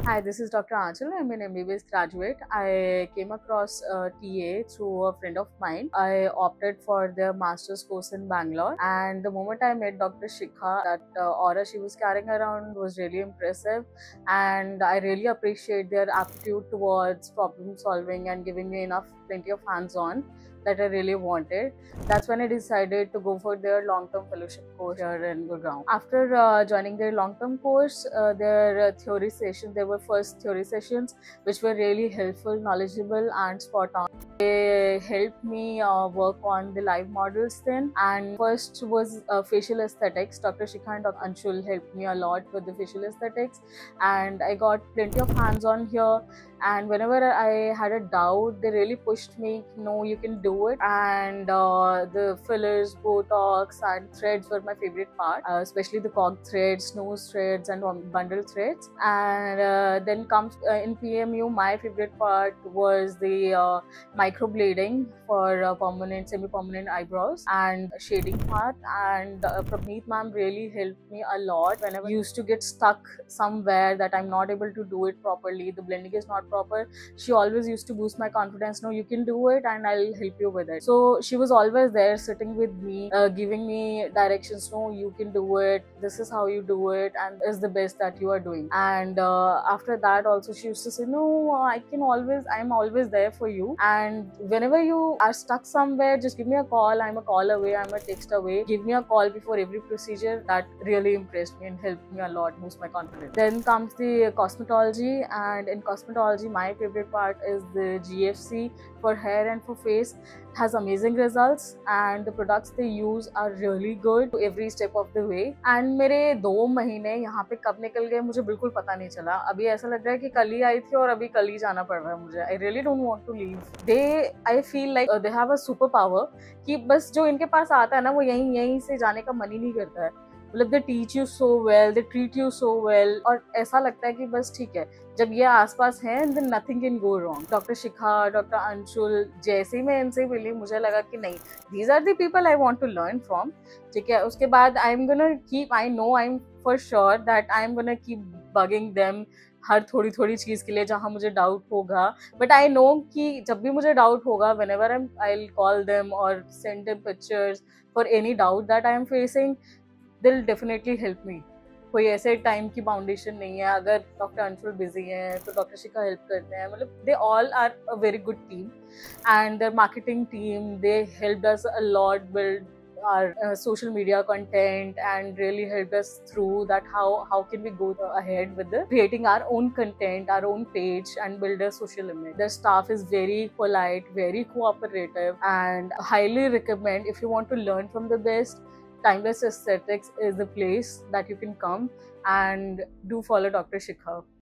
Hi, this is Dr. Anchal. I'm an MBBS graduate. I came across TA through a friend of mine. I opted for their master's course in Bangalore, and the moment I met Dr. Shikha, that aura she was carrying around was really impressive, and I really appreciate their aptitude towards problem solving and giving me plenty of hands-on that I really wanted. That's when I decided to go for their long-term fellowship course here in Gurgaon. After joining their long-term course, there were first theory sessions which were really helpful, knowledgeable, and spot on. They helped me work on the live models then. And first was facial aesthetics. Dr. Shikha and Dr. Anshul helped me a lot with the facial aesthetics, and I got plenty of hands-on here. And whenever I had a doubt, they really pushed me, no, you can do it. And the fillers, Botox, and threads were my favorite part, especially the cog threads, nose threads, and bundle threads. And then comes in PMU, my favorite part was the microblading for permanent, semi-permanent eyebrows and shading part. And Prabneet ma'am really helped me a lot whenever I used to get stuck somewhere that I'm not able to do it properly, the blending is not proper. She always used to boost my confidence. No, you can do it, and I'll help you with it. So she was always there, sitting with me, giving me directions. No, you can do it. This is how you do it, and is the best that you are doing. And after that, also she used to say, no, I'm always there for you. And whenever you are stuck somewhere, just give me a call. I'm a call away. I'm a text away. Give me a call before every procedure. That really impressed me and helped me a lot, boost my confidence. Then comes the cosmetology, and in cosmetology, my favorite part is the GFC for hair and for face. It has amazing results, and the products they use are really good every step of the way. And मेरे 2 महीने यहाँ पे कब निकल गए मुझे बिल्कुल पता नहीं चला. अभी ऐसा लग रहा है कि कल ही आई थी और अभी कल ही जाना पड़ रहा है मुझे. I really don't want to leave. I feel like they have a super power कि बस जो इनके पास आता है ना, वो यहीं से जाने का मन ही नहीं करता है. मतलब they teach you so well, they treat you so well, और ऐसा लगता है कि बस ठीक है, जब ये आसपास हैं then nothing can go wrong. Doctor Shikha, doctor Anshul, जैसे ही मैं इनसे मिली मुझे लगा कि नहीं, these are the people I want to learn from. ठीक है, उसके बाद I am for sure that I am gonna keep bugging them हर थोड़ी थोड़ी चीज़ के लिए जहाँ मुझे डाउट होगा. बट आई नो कि जब भी मुझे डाउट होगा, whenever I will call them और send them pictures for any doubt that I am facing, they'll definitely help me. कोई ऐसे टाइम की बाउंडेशन नहीं है. अगर डॉक्टर अंशुल बिजी हैं तो डॉक्टर शिखा हेल्प करते हैं. मतलब they all are a very good team, and their marketing team, they helped us a lot build our social media content and really helped us through that. How can we go ahead with creating our own content, our own page, and build a social image. The staff is very polite, very cooperative, and highly recommend. If you want to learn from the best, Timeless Aesthetics is the place that you can come, and do follow Dr. Shikha.